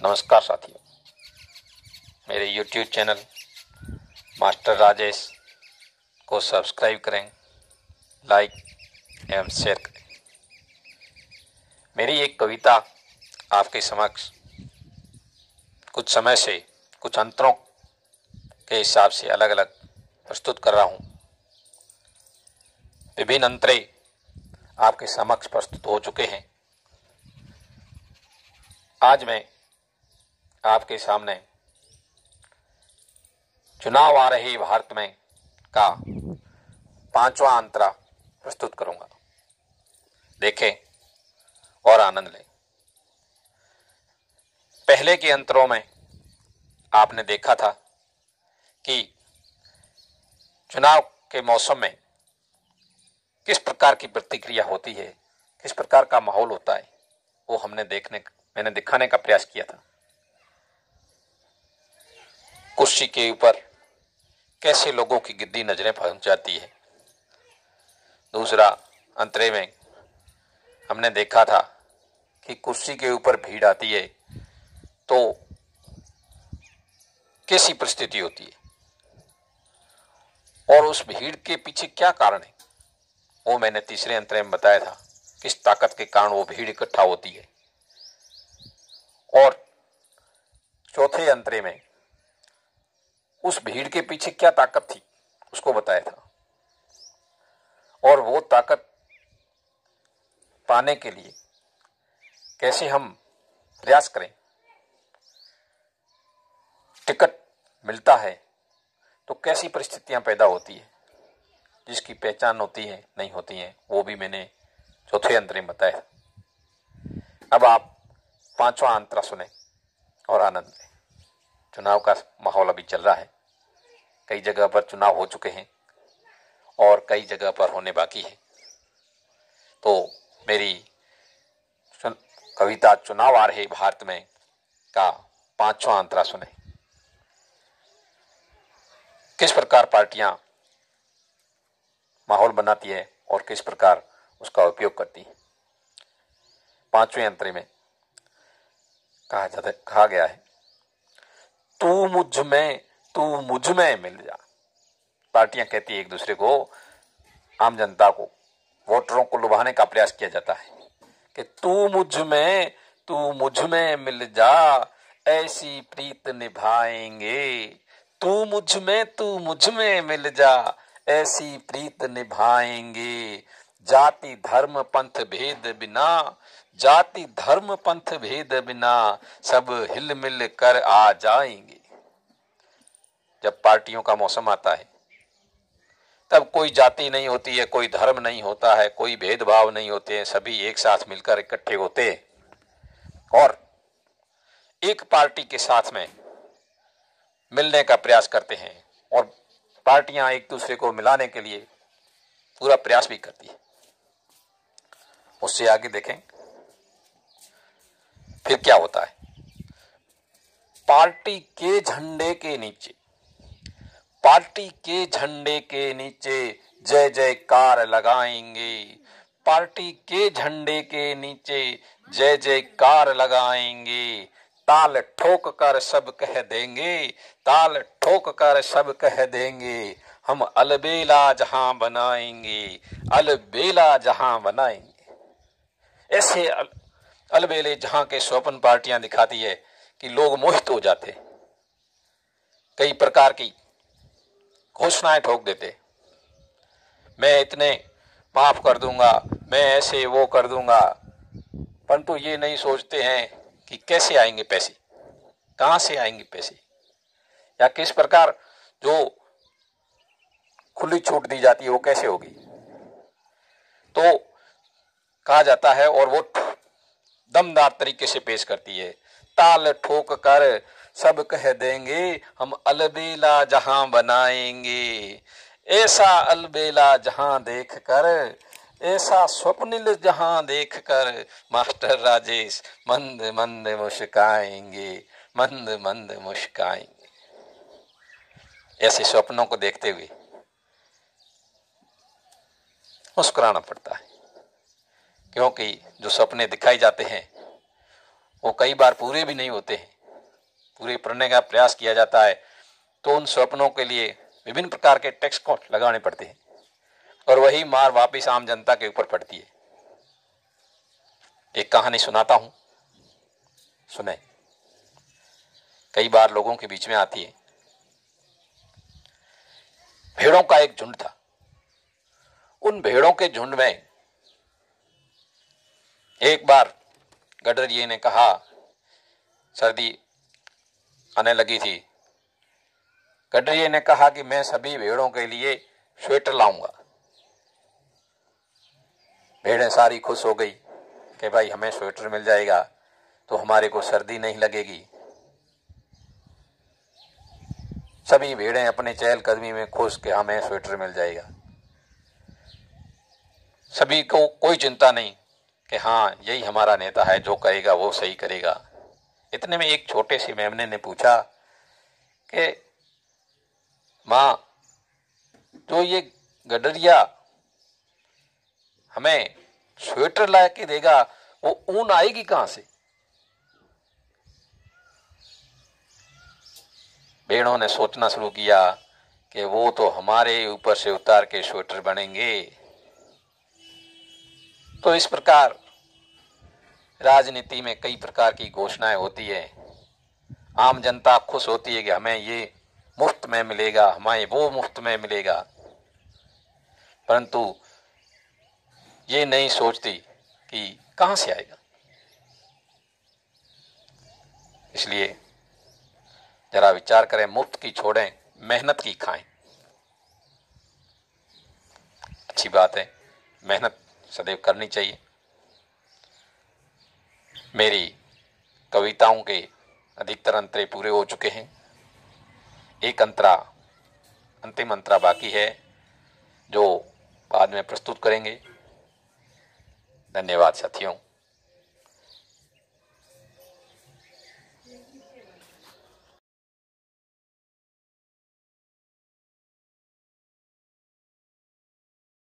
नमस्कार साथियों, मेरे YouTube चैनल मास्टर राजेश को सब्सक्राइब करें, लाइक एवं शेयर करें। मेरी एक कविता आपके समक्ष कुछ समय से कुछ अंतरों के हिसाब से अलग अलग प्रस्तुत कर रहा हूँ। विभिन्न अंतरे आपके समक्ष प्रस्तुत हो चुके हैं। आज मैं आपके सामने चुनाव आ रहे भारत में का 5वां अंतरा प्रस्तुत करूंगा। देखें और आनंद लें। पहले के अंतरों में आपने देखा था कि चुनाव के मौसम में किस प्रकार की प्रतिक्रिया होती है, किस प्रकार का माहौल होता है, वो मैंने दिखाने का प्रयास किया था। कुर्सी के ऊपर कैसे लोगों की गिद्दी नजरें पहुंच जाती है। दूसरा अंतरे में हमने देखा था कि कुर्सी के ऊपर भीड़ आती है तो कैसी परिस्थिति होती है और उस भीड़ के पीछे क्या कारण है, वो मैंने तीसरे अंतरे में बताया था। किस ताकत के कारण वो भीड़ इकट्ठा होती है। और चौथे अंतरे में उस भीड़ के पीछे क्या ताकत थी उसको बताया था। और वो ताकत पाने के लिए कैसे हम प्रयास करें। टिकट मिलता है तो कैसी परिस्थितियां पैदा होती है, जिसकी पहचान होती है नहीं होती है, वो भी मैंने चौथे अंतरे में बताया। अब आप 5वां अंतरा सुने और आनंद लें। चुनाव का माहौल अभी चल रहा है। कई जगह पर चुनाव हो चुके हैं और कई जगह पर होने बाकी है। तो मेरी कविता चुनाव आ रहे भारत में का 5वां अंतरा सुने। किस प्रकार पार्टियां माहौल बनाती है और किस प्रकार उसका उपयोग करती है। 5वें अंतरे में कहा गया है, तू मुझ में मिल जा। पार्टियां कहती है एक दूसरे को, आम जनता को, वोटरों को लुभाने का प्रयास किया जाता है कि तू मुझ में मिल जा, ऐसी प्रीत निभाएंगे। तू मुझ में मिल जा, ऐसी प्रीत निभाएंगे। जाति धर्म पंथ भेद बिना सब हिल मिल कर आ जाएंगे। जब पार्टियों का मौसम आता है तब कोई जाति नहीं होती है, कोई धर्म नहीं होता है, कोई भेदभाव नहीं होते हैं। सभी एक साथ मिलकर इकट्ठे होते हैं और एक पार्टी के साथ में मिलने का प्रयास करते हैं और पार्टियां एक दूसरे को मिलाने के लिए पूरा प्रयास भी करती है। उससे आगे देखें फिर क्या होता है। पार्टी के झंडे के नीचे जय जयकार लगाएंगे। पार्टी के झंडे के नीचे जय जयकार लगाएंगे। ताल ठोक कर सब कह देंगे, हम अलबेला जहां बनाएंगे। ऐसे अलबेले जहां के स्वप्न पार्टियां दिखाती है कि लोग मोहित हो जाते। कई प्रकार की घोषणाएं ठोक देते, मैं इतने माफ कर दूंगा, मैं ऐसे वो कर दूंगा, परंतु ये नहीं सोचते हैं कि कैसे आएंगे पैसे, कहां से आएंगे पैसे, या किस प्रकार जो खुली छूट दी जाती है वो कैसे होगी। तो कहा जाता है और वो दमदार तरीके से पेश करती है, ताल ठोक कर सब कह देंगे, हम अलबेला जहां बनाएंगे। ऐसा अलबेला जहां देख कर, ऐसा स्वप्निल जहां देख कर, मास्टर राजेश मंद मंद मुस्काएंगे। ऐसे स्वप्नों को देखते हुए मुस्कुराना पड़ता है, क्योंकि जो सपने दिखाई जाते हैं वो कई बार पूरे भी नहीं होते हैं, पूरे करने का प्रयास किया जाता है तो उन स्वप्नों के लिए विभिन्न प्रकार के टैक्स को लगाने पड़ते हैं और वही मार वापिस आम जनता के ऊपर पड़ती है। एक कहानी सुनाता हूं, सुने। कई बार लोगों के बीच में आती है। भेड़ों का एक झुंड था। उन भेड़ों के झुंड में एक बार गडरिये ने कहा, सर्दी आने लगी थी। गडरिये ने कहा कि मैं सभी भेड़ों के लिए स्वेटर लाऊंगा। भेड़ें सारी खुश हो गई कि भाई हमें स्वेटर मिल जाएगा तो हमारे को सर्दी नहीं लगेगी। सभी भेड़ें अपने चहलकदमी में खुश कि हमें स्वेटर मिल जाएगा। सभी को कोई चिंता नहीं कि हाँ यही हमारा नेता है, जो करेगा वो सही करेगा। इतने में एक छोटे से मेमने ने पूछा कि माँ, जो ये गडरिया हमें स्वेटर ला के देगा वो ऊन आएगी कहां से? भेड़ों ने सोचना शुरू किया कि वो तो हमारे ऊपर से उतार के स्वेटर बनेंगे। तो इस प्रकार राजनीति में कई प्रकार की घोषणाएं होती है। आम जनता खुश होती है कि हमें ये मुफ्त में मिलेगा, हमें वो मुफ्त में मिलेगा, परंतु ये नहीं सोचती कि कहां से आएगा। इसलिए जरा विचार करें, मुफ्त की छोड़ें, मेहनत की खाएं। अच्छी बात है, मेहनत सदैव करनी चाहिए। मेरी कविताओं के अधिकतर अंतरे पूरे हो चुके हैं। एक अंतरा, अंतिम अंतरा बाकी है जो बाद में प्रस्तुत करेंगे। धन्यवाद साथियों।